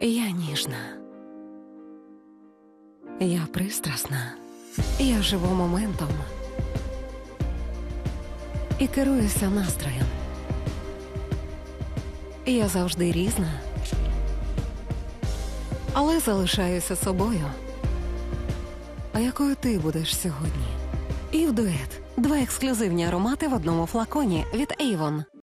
Я ніжна. Я пристрасна. Я живу моментом. І керуюся настроєм. Я завжди різна. Але залишаюся собою. А якою ти будеш сьогодні? І в дует. 2 ексклюзивні аромати в одному флаконі від Avon.